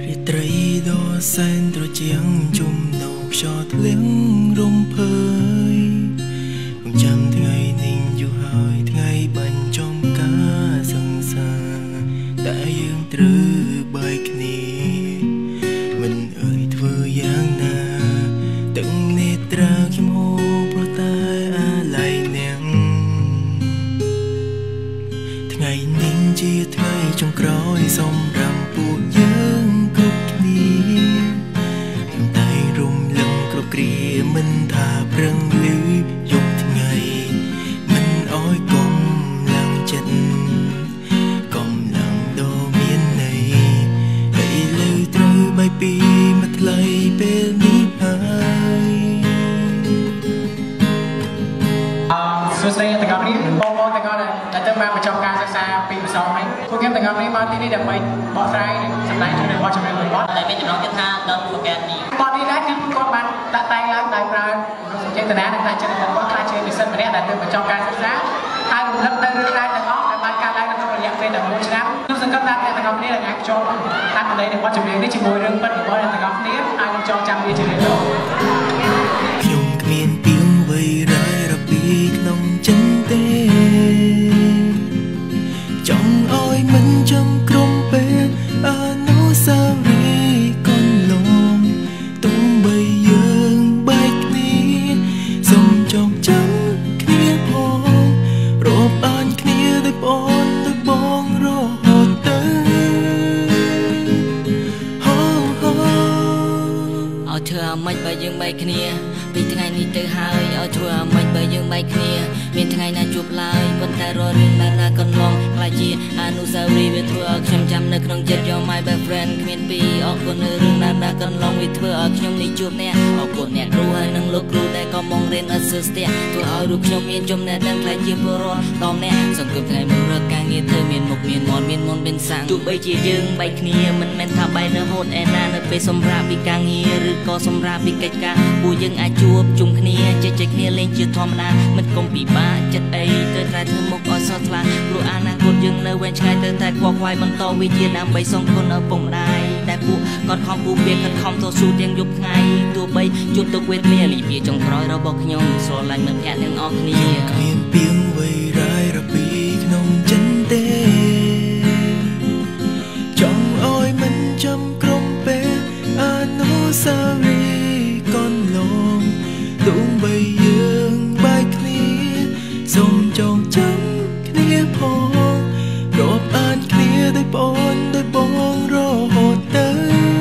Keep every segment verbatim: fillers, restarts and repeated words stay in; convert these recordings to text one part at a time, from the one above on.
ត្រីដ៏សែនត្រជាងជុំនៅខ្យល់ធ្លៀងរំភើយខ្ញុំចាំថ្ងៃនេះយូរហើយថ្ងៃបញ្ចប់ការសង្សារតែយើងត្រូវបែកគ្នាមិនអើយធ្វើយ៉ាងណាទាំងនេត្រាខ្ញុំហូរព្រោះតែអាឡ័យនាងថ្ងៃនេះជាថ្ងៃចុងក្រោយសម្រាប់ពួកយើងគ្រប់គ្នាខ្ញុំតែរំលឹងគ្រប់គ្រាមិនថាព្រឹងឬយប់ថ្ងៃមិនអោយកុំឡើងចិត្តកំឡុងដ៏មានន័យហើយលើត្រូវបែកពីមកថ្លៃពេលនេះហើយសួស្តីទាំងអស់គ្នាបងប្អូនទាំងអស់ដែលទៅបានបញ្ចប់ការសិក្សាពីម្សិលមិញពួកខ្ញុំទាំងអស់គ្នាមកទីនេះដើម្បីបកស្រាយសម្ដែងជំនឿបទចម្រៀងមួយបទដែលមានចំណងជើងថាដល់ប្រកាសនេះបទនេះដែរគឺគាត់បានដាក់តែងឡើងដោយប្រើចេតនានិងថាចិត្តរបស់គាត់ថាជានិស្សិតម្នាក់ដែលទៅបញ្ចប់ការសិក្សាហើយរំលឹកនៅរឿងរ៉ាវទាំងអស់ដែលបានកើតឡើងក្នុងរយៈពេលតែមួយឆ្នាំខ្ញុំសង្កត់ថាអ្នកទាំងអស់គ្នានឹងអាចចូលតាមន័យនៃបទចម្រៀងនេះជាមួយរឿងពិតរបស់អ្នកទាំងអស់គ្នាហើយនឹងចងចាំវាជារៀងរាល់ខ្ញុំគ្មានពីងវ័យរាយរពីក្នុងចិនទេចង់ឲ្យមិនចំក្រុមពេលអនុស្សាវរីយ៍កូនលំទុំបីយើងបែកគ្នាសូមចងចាំគ្នាផងរាប់អានគ្នាដោយបងដោយបងរហូតទៅហូហូឲ្យធ្វើអាម៉េចបើយើងបែកគ្នាពីថ្ងៃនេះទៅហើយឲ្យធ្វើអាម៉េចបើយើងបែកគ្នាមានថ្ងៃណាជួបឡើយប៉ុន្តែរាល់រឿងដែលណាកន្លងខ្លាចជាអនុស្សាវរីយ៍វាធ្វើឲ្យខ្ញុំចាំនៅក្នុងចិត្ត You're my best friend គ្មានពីរអរគុណនៅរឿងដែលណាកន្លងវាធ្វើឲ្យខ្ញុំនេះជួបអ្នកអរគុណអ្នកគ្រូហើយនិងលោកគ្រូដែលក៏មករៀនអត់សើស្ទះធ្វើឲ្យរូបខ្ញុំមានចំណេះដឹងខ្លាចជាពលរដ្ឋតំអ្នកសង្គមថ្ងៃមិនរកការងារធ្វើមានមុខមានមាត់មានមុនមានសាំងទោះបីជាយើងបែកគ្នាមិនមែនថាបែកនៅហូតឯណានៅពេលសម្រាប់ពីការងារឬក៏សម្រាប់ពីកិច្ចការពួកយើងអាចជួបជុំគ្នាជជែកគ្នាលេងជាធម្មតាមិនកុំពិបាកចិត្តអីទៅតែធ្វើមុខឲ្យស្រស់ថ្លាព្រោះអនាគតយើងនៅវែងឆ្ងាយទៅតែខ្វល់ខ្វាយបន្តវិជាដើម្បីសងគុណឪពុកម្ដាយដែលពួកគាត់ខំពូពាខិតខំតស៊ូទាំងយប់ថ្ងៃទោះបីជួបទុកវេទនាលីវាចុងក្រោយរបស់ខ្ញុំស្រឡាញ់មិត្តភក្តិទាំងអស់គ្នាគ្មានពីងវ័យរាយរពីក្នុងចិនទេចង់ឲ្យមិនចំក្រុមពេលអនុស្សាវរីយ៍កូនលំទុំបីយើងបែកគ្នាសូមចងចាំគ្នាផងរាប់អានគ្នាដោយបងដោយបងរហូតទៅ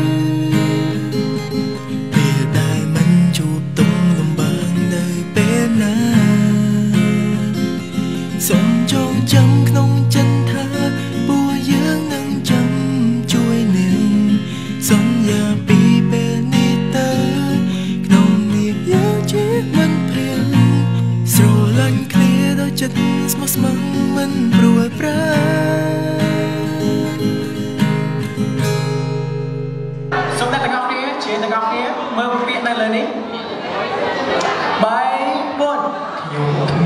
ពេលដែលមិនជួបទុំលំបាកនៅពេលណាសូមចងចាំក្នុងចិត្តថាពួកយើងនឹងចាំជួយនាងសន្យាពីពេលនេះទៅក្នុងនាមយើងជាមិនព្រៀងស្រឡាញ់គ្នាដោយចិត្តស្មោះស្ម័គ្រមិនព្រួយប្រាសូមតែទាំងអស់គ្នាជាទាំងអស់គ្នាមើលពាក្យនៅលើនេះបាយបុនខ្ញុំ